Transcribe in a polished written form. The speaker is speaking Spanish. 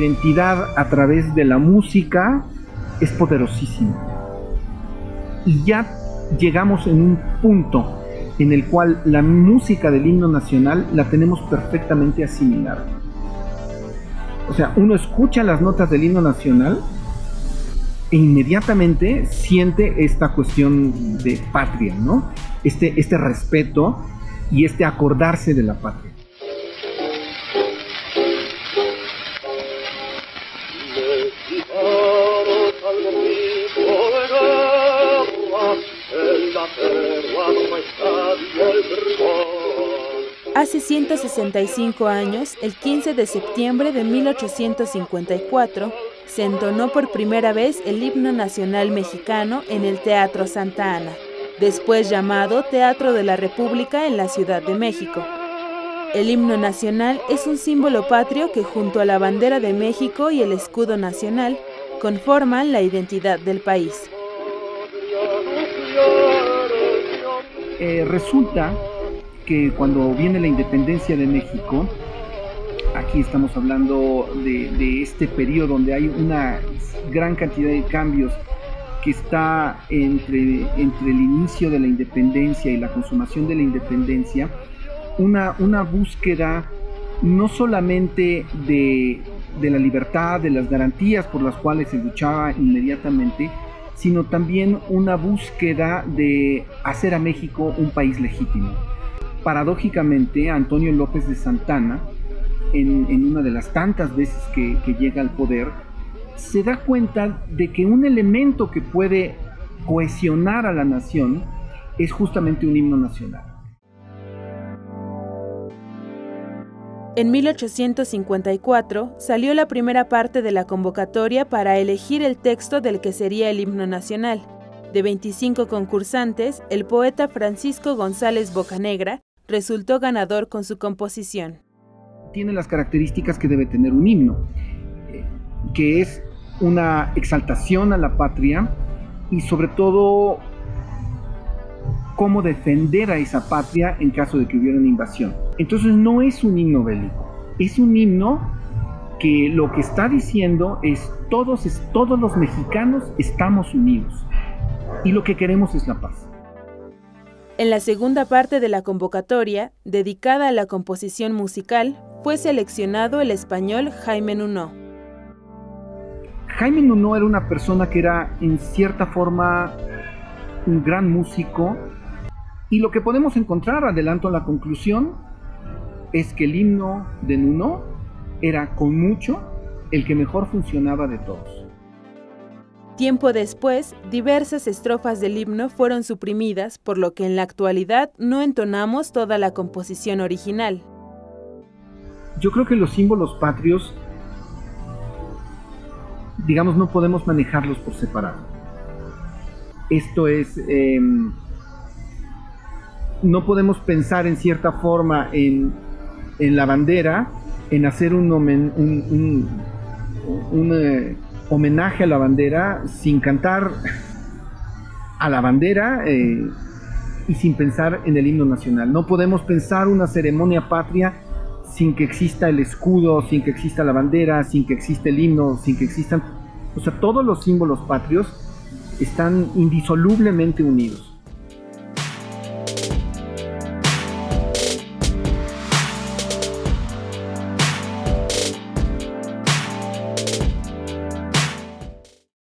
identidad a través de la música es poderosísimo. Y ya llegamos en un punto en el cual la música del himno nacional la tenemos perfectamente asimilada. O sea, uno escucha las notas del himno nacional e inmediatamente siente esta cuestión de patria, ¿no? Este respeto y este acordarse de la patria. Hace 165 años, el 15 de septiembre de 1854, se entonó por primera vez el himno nacional mexicano en el Teatro Santa Ana, después llamado Teatro de la República en la Ciudad de México. El himno nacional es un símbolo patrio que junto a la bandera de México y el escudo nacional conforman la identidad del país. Resulta que cuando viene la independencia de México, aquí estamos hablando de este periodo donde hay una gran cantidad de cambios que está entre el inicio de la independencia y la consumación de la independencia, una búsqueda no solamente de la libertad, de las garantías por las cuales se luchaba inmediatamente, sino también una búsqueda de hacer a México un país legítimo. Paradójicamente, Antonio López de Santana, en una de las tantas veces que llega al poder, se da cuenta de que un elemento que puede cohesionar a la nación es justamente un himno nacional. En 1854 salió la primera parte de la convocatoria para elegir el texto del que sería el himno nacional. De 25 concursantes, el poeta Francisco González Bocanegra resultó ganador con su composición. Tiene las características que debe tener un himno, que es una exaltación a la patria y sobre todo cómo defender a esa patria en caso de que hubiera una invasión. Entonces no es un himno bélico, es un himno que lo que está diciendo es todos los mexicanos estamos unidos y lo que queremos es la paz. En la segunda parte de la convocatoria, dedicada a la composición musical, fue seleccionado el español Jaime Nuno. Jaime Nuno era una persona que era en cierta forma un gran músico, y lo que podemos encontrar, adelanto la conclusión, es que el himno de Nuno era con mucho el que mejor funcionaba de todos. Tiempo después, diversas estrofas del himno fueron suprimidas, por lo que en la actualidad no entonamos toda la composición original. Yo creo que los símbolos patrios, digamos, no podemos manejarlos por separado. Esto es, no podemos pensar en cierta forma en la bandera, en hacer un homenaje a la bandera sin cantar a la bandera y sin pensar en el himno nacional. No podemos pensar una ceremonia patria sin que exista el escudo, sin que exista la bandera, sin que exista el himno, sin que existan... O sea, todos los símbolos patrios están indisolublemente unidos.